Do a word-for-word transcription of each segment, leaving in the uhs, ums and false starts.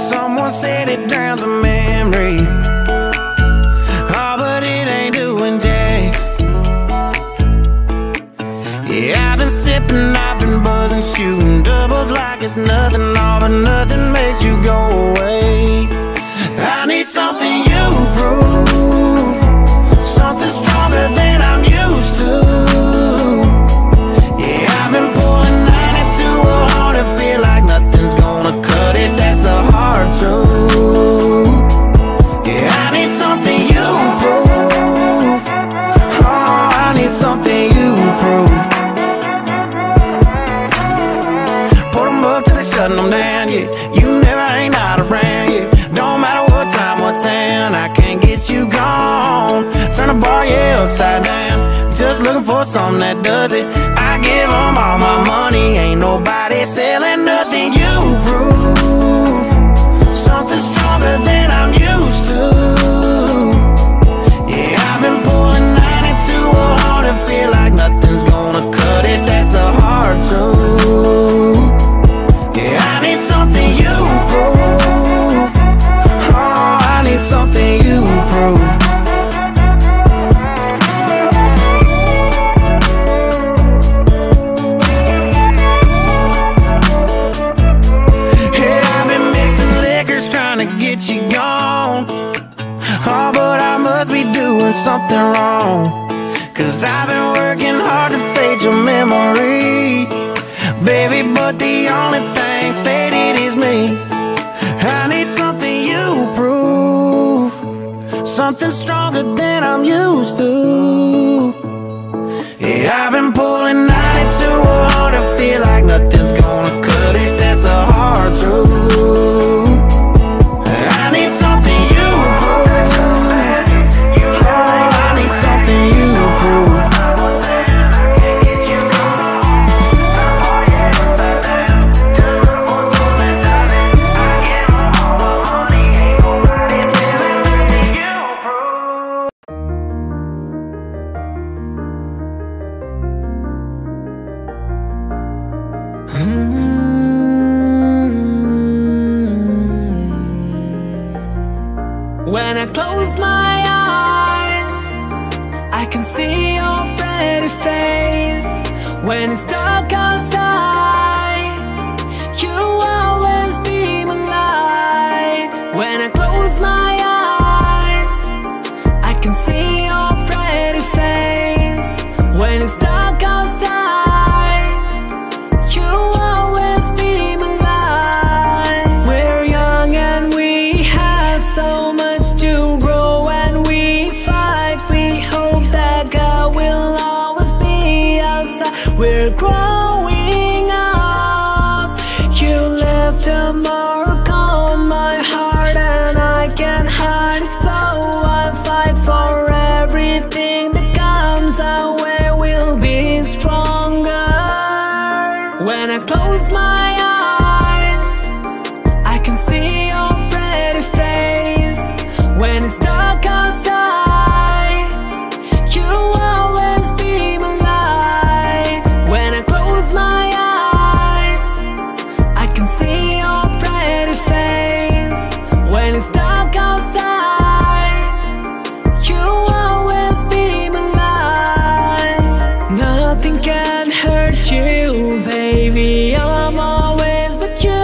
Someone said it drowns a memory. Oh, but it ain't doing jack. Yeah, I've been sipping, I've been buzzing, shooting doubles like it's nothing. All but nothing makes you go away. I need something you prove, something stronger than I'm used to. Yeah, I've been pulling ninety-two hard to feel like nothing's gonna cut it. That's the hard truth. Yeah, I need something you prove. Oh, I need something you prove. Put them up till they shutting them down, yeah. You never ain't not around, yeah. Don't matter what time, what town, I can't get you gone. Turn the bar, yeah, upside down. Just looking for something that does it. I give them all my money. Ain't nobody selling nothing. You prove something stronger than I'm used to. Yeah, I've been pulling ninety-two hard to feel like nothing's gonna cut it. That's the hard truth. Yeah, I need something you prove. Oh, I need something you prove. Yeah, I've been mixing liquors trying to get you gone. Oh, but I must be doing something wrong, 'cause I've been working hard to fade your memory, baby, but the only thing faded is me. I need something you prove, something stronger than I'm used to. Yeah, I've been pulling ninety-two hard to feel like nothing's gonna cut it. That's a hard truth. I need something you prove. Oh, I need something you prove. When I close my eyes, I can see your pretty face. When it's dark outside, you always be my light. When I close my eyes, I can see your pretty face. When it's dark outside, you always be my light. We're young and we have so much to grow, and we fight. We hope that God will always be outside. We're growing up. You left a mark on my heart, and I can't hide it, so I fight for everything that comes our way. We'll be stronger. When I close my eyes, I can see your pretty face. When it's dark outside, you always be my light. When I close my eyes, I can see your pretty face. When it's dark outside, you always be my light. Nothing can hurt you, baby. I'm always with you.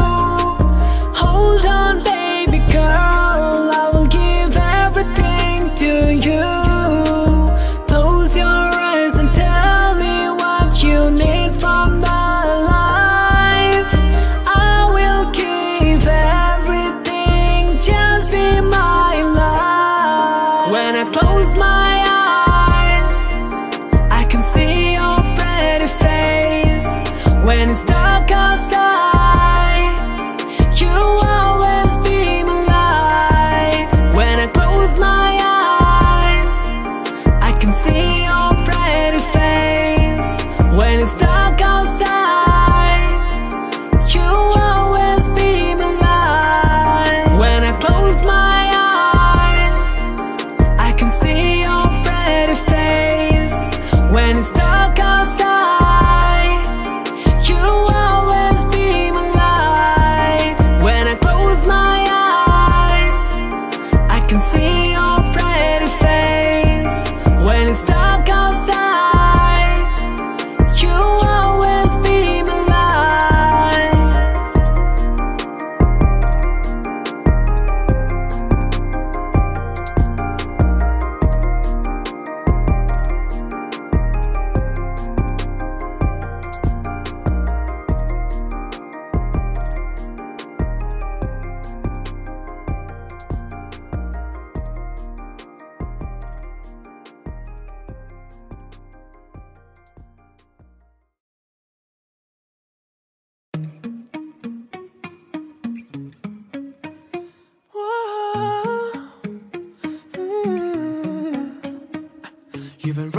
Hold on, baby girl, I will give everything to you. Close your eyes and tell me what you need from my life. I will give everything just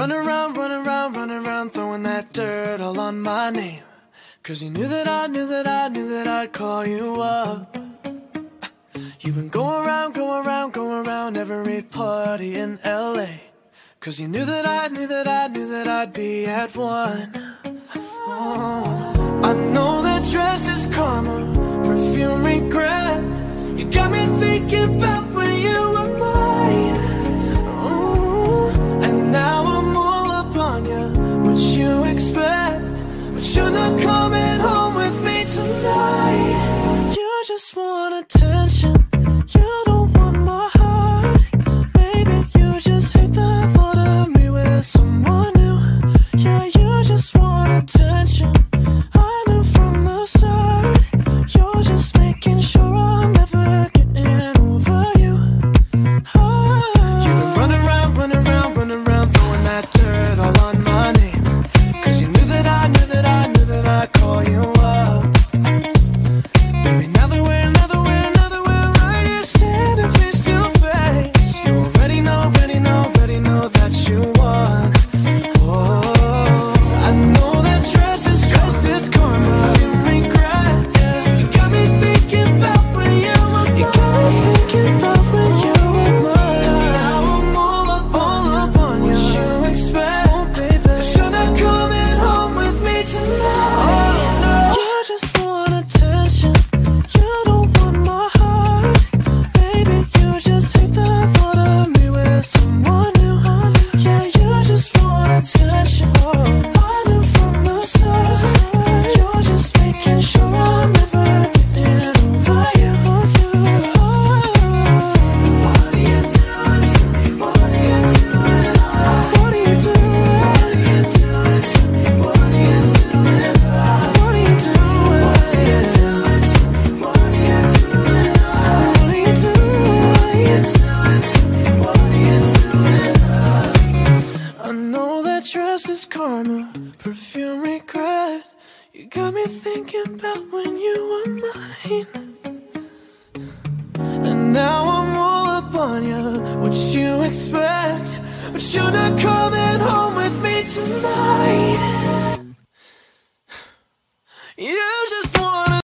run around, run around, run around, throwing that dirt all on my name. Cause you knew that I knew that I knew that I'd call you up. You've been going around, going around, going around every party in L A. Cause you knew that I knew that I knew that I'd be at one. Oh, I know that dress is karma, perfume regret. You got me thinking about when you were mine. Oh, and now I'm all up on you. What you expect? But you're not coming home with me tonight. You just want attention. You don't want my heart. Baby, you just hate the thought of me with someone new. Yeah, you just want attention. I knew from the start. You're just making sure I'm never getting over you. Oh. You've been running around, running around, running around, throwing that dirt all on my name. Cause you knew that I knew that I knew that I'd call you up. Baby, now that we're, now that we're, now that we're right here standing face to face, you already know, already know, already know that you won. Oh, I know that dress is, dress is karma, you regret. Yeah. You got me thinking about when you were mine. You got me thinking about when you were mine. Now I'm all up, all up on you. What you expect? Oh, baby, but you're not coming home with me tonight. Oh, no. You just want attention. You don't want my heart. Baby, you just hate the thought of me with someone new. Yeah, you just want attention. I knew from the start. You're just making sure I'm never getting over you. What are you doing to me? What are you doing? What are you doing? What are you doing to me? What are you doing? What are you doing? What are you doing to me? What are you doing? What are you doing? What are you doing to me? What are you doing? I know that dress is karma, perfume regret. You got me thinking about when you were mine. And now I'm all up on you. What you expect? But you're not coming home with me tonight.